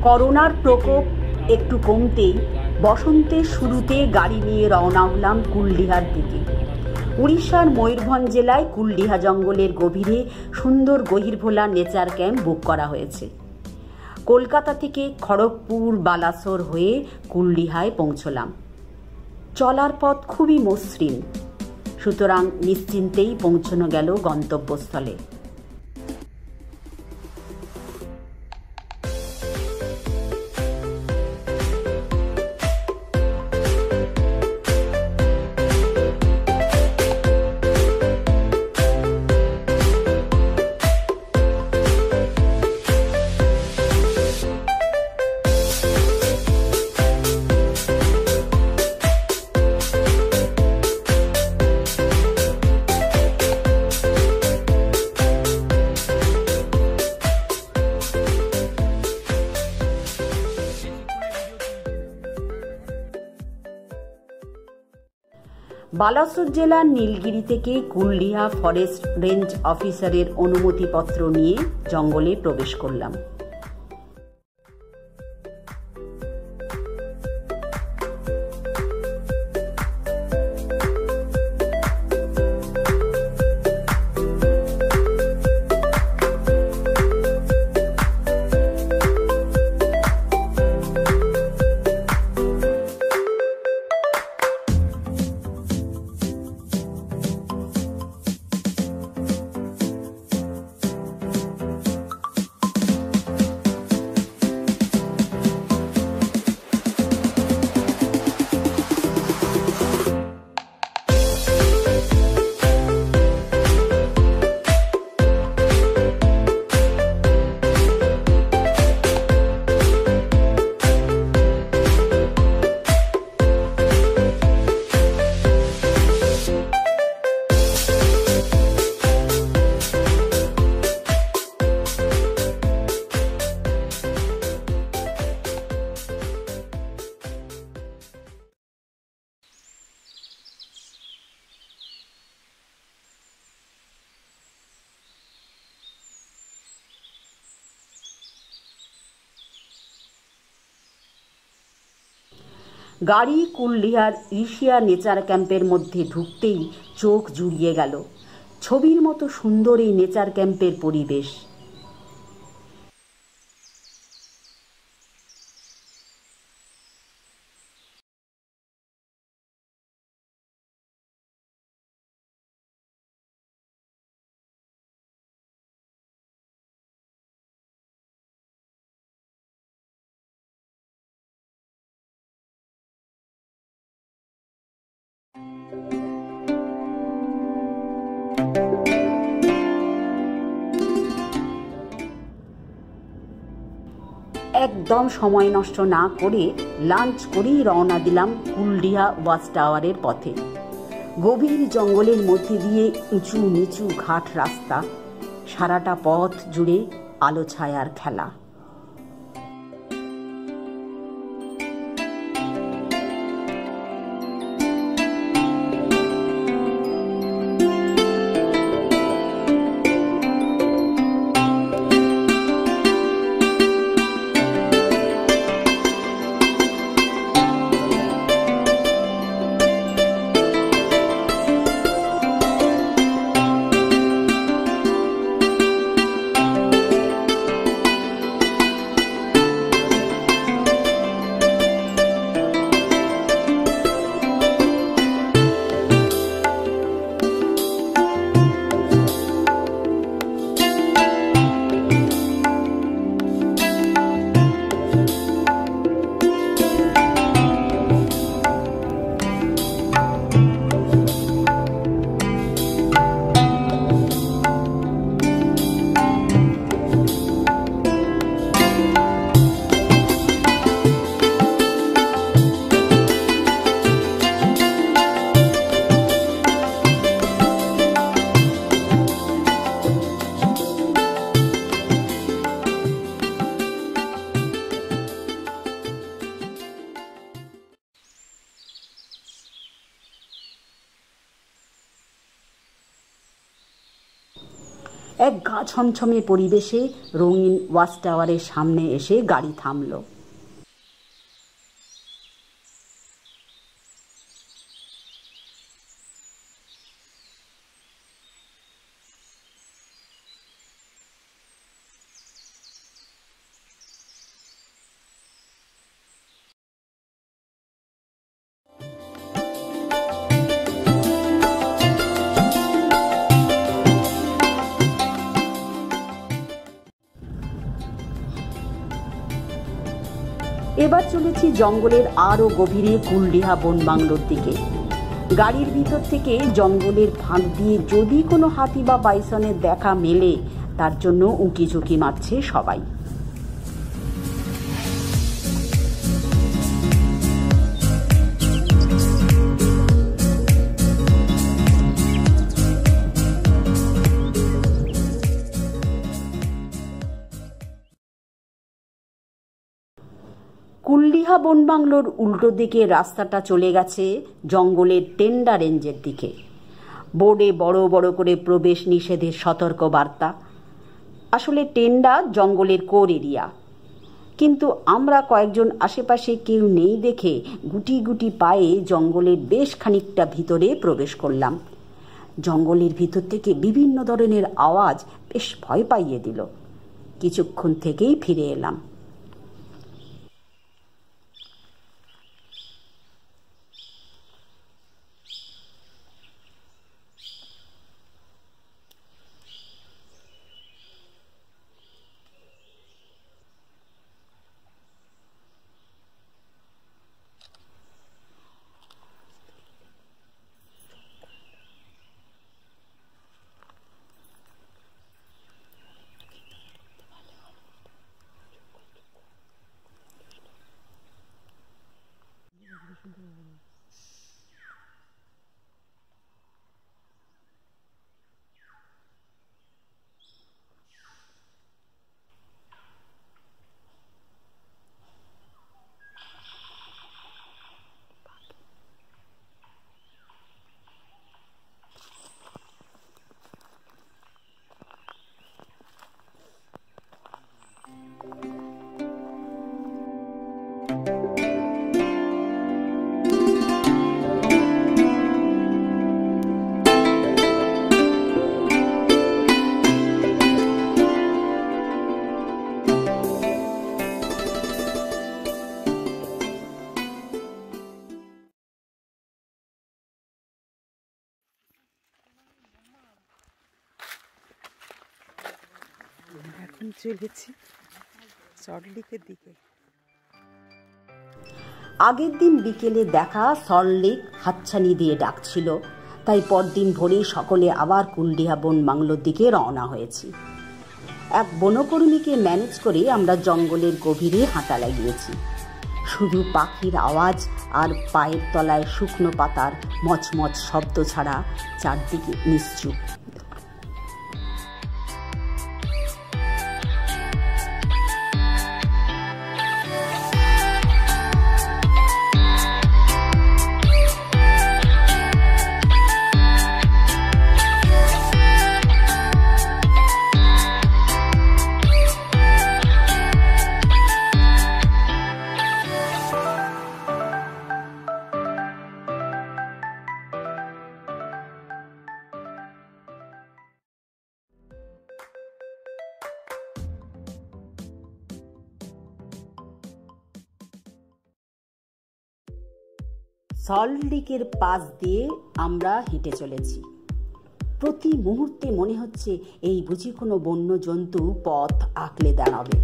করোনার প্রকোপ একটু কমতেই বসন্তের শুরুতে গাড়ি নিয়ে রওনা হলাম কুলডিহার দিকে। উড়িষ্যার ময়ূরভঞ্জ জেলায় কুলডিহা জঙ্গলের গভীরে সুন্দর গহিরভোলা নেচার ক্যাম্প বুক করা হয়েছে। কলকাতা থেকে খড়গপুর বালাসোর হয়ে কুলডিহায় পৌঁছলাম। চলার পথ খুবই মসৃণ, সুতরাং নিশ্চিন্তেই পৌঁছানো গেল গন্তব্যস্থলে। বালাসোর জেলার নীলগিরি থেকে কুলডিহা ফরেস্ট রেঞ্জ অফিসারের অনুমতিপত্র নিয়ে জঙ্গলে প্রবেশ করলাম। গাড়ি কুলডিহার ঋষিয়া নেচার ক্যাম্পের মধ্যে ঢুকতেই চোখ জুড়িয়ে গেল। ছবির মতো সুন্দর এই নেচার ক্যাম্পের পরিবেশ। একদম সময় নষ্ট না করে লাঞ্চ করেই রওনা দিলাম কুলডিহা ওয়াচ টাওয়ারের পথে। গভীর জঙ্গলের মধ্যে দিয়ে উঁচু নিচু ঘাট রাস্তা, সারাটা পথ জুড়ে আলো ছায়ার খেলা। এক গা ছমছমে পরিবেশে রঙিন ওয়াচ টাওয়ারের সামনে এসে গাড়ি থামল। এবার চলেছি জঙ্গলের আরও গভীরে কুলডিহা বন বাংলোর দিকে। গাড়ির ভিতর থেকে জঙ্গলের ফাঁক দিয়ে যদি কোনো হাতি বা বাইসনের দেখা মেলে তার জন্য উঁকি ঝুঁকি মারছে সবাই। কুলডিহা বন বাংলোর উল্টো দিকে রাস্তাটা চলে গেছে জঙ্গলের টেন্ডা রেঞ্জের দিকে। বোর্ডে বড় বড় করে প্রবেশ নিষেধের সতর্ক বার্তা। আসলে টেন্ডা জঙ্গলের কোর এরিয়া, কিন্তু আমরা কয়েকজন আশেপাশে কেউ নেই দেখে গুটি গুটি পায়ে জঙ্গলের বেশ খানিকটা ভিতরে প্রবেশ করলাম। জঙ্গলের ভিতর থেকে বিভিন্ন ধরনের আওয়াজ বেশ ভয় পাইয়ে দিল। কিছুক্ষণ থেকেই ফিরে এলাম। এখন চলেছি সল্টলেকের দিকে। আগের দিন বিকেলে দেখা সল্টলেক হাতছানি দিয়ে ডাকছিল, তাই পরদিন ভোরে সকলে আবার কুলডিহা বন বাংলোর দিকে রওনা হয়েছি। এক বনকর্মীকে ম্যানেজ করে আমরা জঙ্গলের গভীরে হাঁটা লাগিয়েছি। শুধু পাখির আওয়াজ আর পায়ের তলায় শুকনো পাতার মচমচ শব্দ ছাড়া চারদিকে নিশ্চুপ। সল্টলেকের পাশ দিয়ে আমরা হেঁটে চলেছি। প্রতি মুহূর্তে মনে হচ্ছে এই বুঝি কোনো বন্য জন্তু পথ আঁকলে দাঁড়াবে।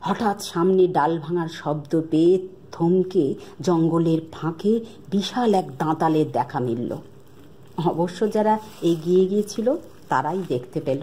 হঠাৎ সামনে ডাল ভাঙার শব্দ পেয়ে থমকে জঙ্গলের ফাঁকে বিশাল এক দাঁতালের দেখা মিলল। অবশ্য যারা এগিয়ে গিয়েছিল তারাই দেখতে পেল।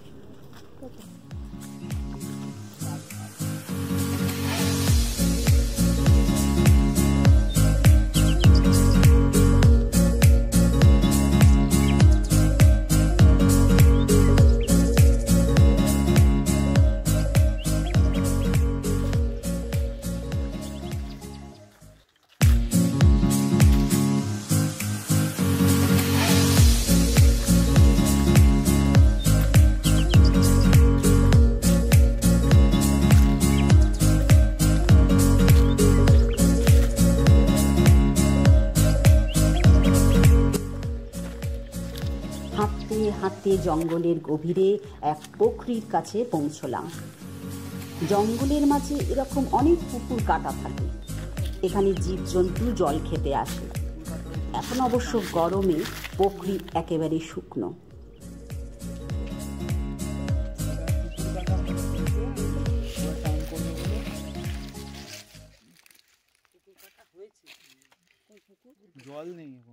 হাঁটতে হাঁটতে জঙ্গলের গভীরে এক পুকুরের কাছে পৌঁছলাম। জঙ্গলের মাঝে এরকম অনেক পুকুর কাটা থাকে, এখানে জীবজন্তু জল খেতে আসে। এখন অবশ্য গরমে পুকুর একেবারে শুকনো। জল নেই এখন।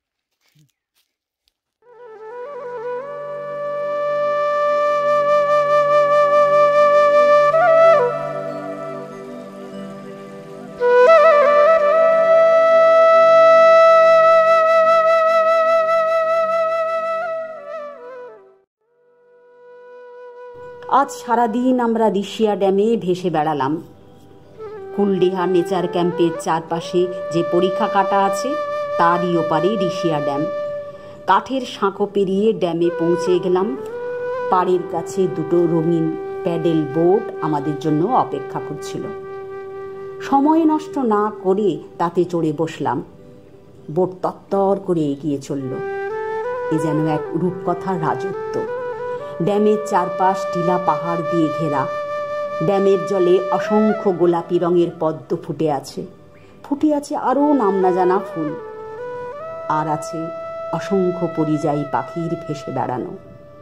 আজ সারাদিন আমরা ঋষিয়া ড্যামে ভেসে বেড়ালাম। কুলডিহা নেচার ক্যাম্পের চারপাশে যে পরীক্ষা কাটা আছে তারই ওপারে ঋষিয়া ড্যাম। কাঠের সাঁকো পেরিয়ে ড্যামে পৌঁছে গেলাম। পাড়ের কাছে দুটো রঙিন প্যাডেল বোট আমাদের জন্য অপেক্ষা করছিল। সময় নষ্ট না করে তাতে চড়ে বসলাম। বোট তত্তর করে এগিয়ে চলল। এ যেন এক রূপকথার রাজত্ব। ড্যামের চারপাশ টিলা পাহাড় দিয়ে ঘেরা। ড্যামের জলে অসংখ্য গোলাপি রঙের পদ্ম ফুটে আছে আরও নাম না জানা ফুল। আর আছে অসংখ্য পরিযায়ী পাখির ভেসে বেড়ানো।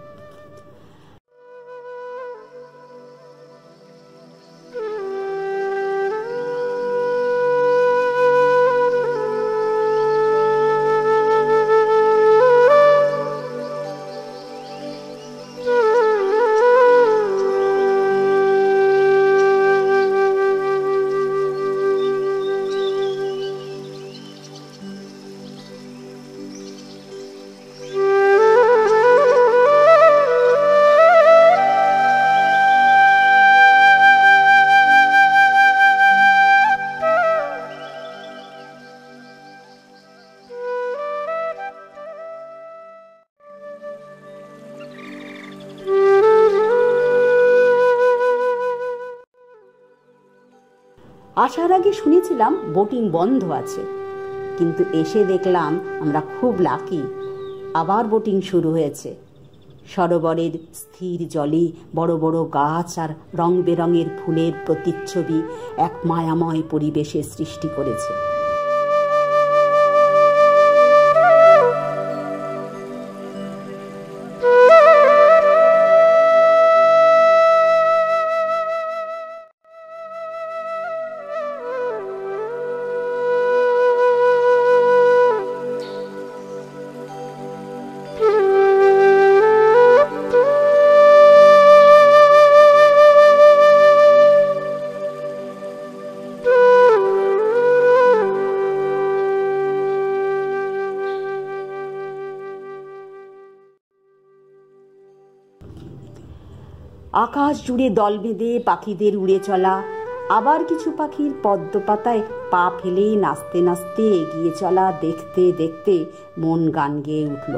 আসার আগে শুনেছিলাম বোটিং বন্ধ আছে, কিন্তু এসে দেখলাম আমরা খুব লাকি, আবার বোটিং শুরু হয়েছে। সরোবরের স্থির জলে বড় বড় গাছ আর রং বেরঙের ফুলের প্রতিচ্ছবি এক মায়াময় পরিবেশের সৃষ্টি করেছে। আকাশ জুড়ে দল বেঁধে পাখিদের উড়ে চলা, আবার কিছু পাখির পদ্ম পাতায় পা ফেলে নাচতে নাচতে এগিয়ে চলা দেখতে দেখতে মন গান গেয়ে উঠল।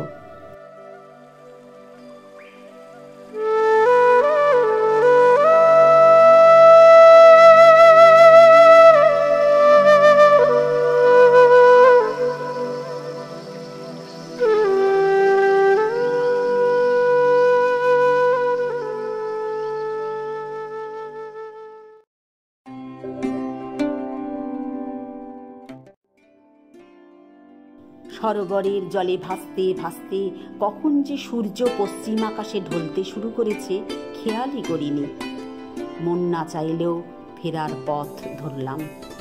সরোবরের জলে ভাসতে ভাসতে কখন যে সূর্য পশ্চিম আকাশে ঢলতে শুরু করেছে খেয়ালই করিনি। মন না চাইলেও ফেরার পথ ধরলাম।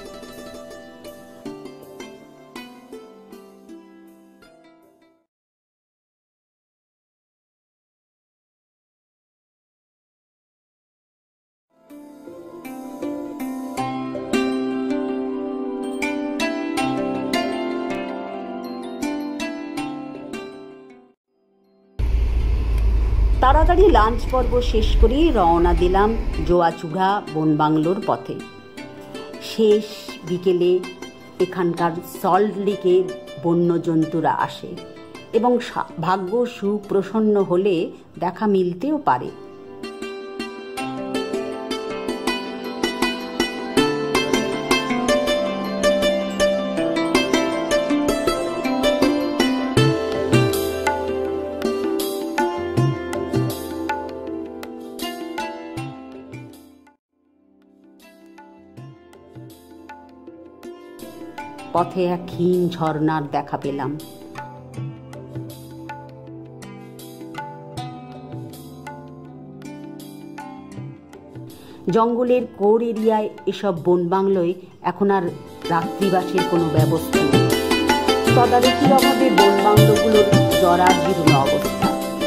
তাড়াতাড়ি লাঞ্চ পর্ব শেষ করে রওনা দিলাম জোয়াচুড়া বনবাংলোর পথে। শেষ বিকেলে এখানকার সল্ট লেকে বন্যজন্তুরা আসে এবং ভাগ্য সুপ্রসন্ন হলে দেখা মিলতেও পারে। পথে এক ক্ষীণ ঝর্ণার দেখা পেলাম। জঙ্গলের কোর এরিয়ায় এসব বনবাংলোয় এখন আর রাত্রিবাসের কোনো ব্যবস্থা নেই। তদারকির অভাবে বনবাংলোগুলোর জরাজীর্ণ অবস্থা।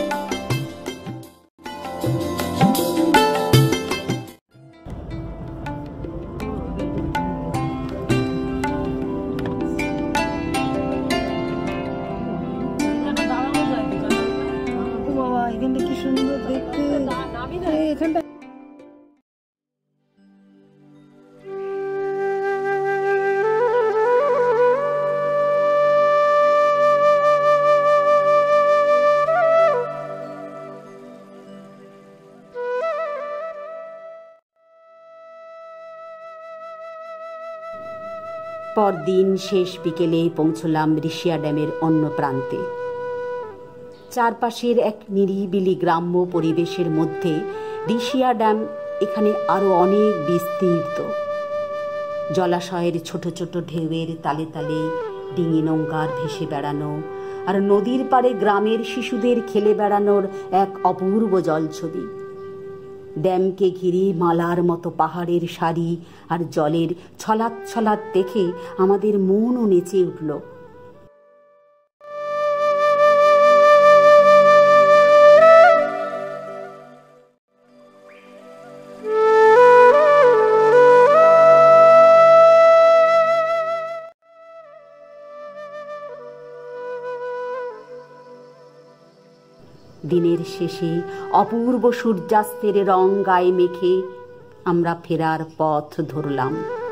এখানটা কি সুন্দর দেখতে, এখানটা পরদিন শেষ বিকেলে পৌঁছলাম ঋষিয়া ড্যামের অন্য প্রান্তে। চারপাশের এক নিরিবিলি গ্রাম্য পরিবেশের মধ্যে ঋষিয়া ড্যাম এখানে আরো অনেক বিস্তৃত। জলাশয়ের ছোট ছোট ঢেউয়ের তালে তালে ডিঙি নৌকার ভেসে বেড়ানো আর নদীর পাড়ে গ্রামের শিশুদের খেলে বেড়ানোর এক অপূর্ব জলছবি। ড্যামকে ঘিরে মালার মতো পাহাড়ের সারি আর জলের ছলাৎ ছলাৎ দেখে আমাদের মনও নেচে উঠল। দিনের শেষে অপূর্ব সূর্যাস্তের রং গায়ে মেখে আমরা ফেরার পথ ধরলাম।